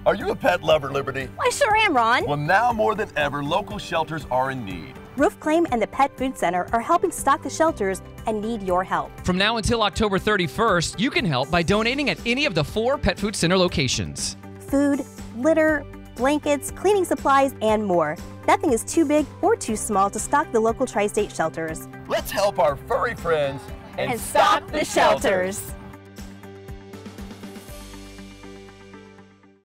Are you a pet lover, Liberty? I sure am, Ron. Well, now more than ever, local shelters are in need. Roof Claim and the Pet Food Center are helping stock the shelters and need your help. From now until October 31st, you can help by donating at any of the 4 Pet Food Center locations. Food, litter, blankets, cleaning supplies, and more. Nothing is too big or too small to stock the local tri-state shelters. Let's help our furry friends And stock the shelters.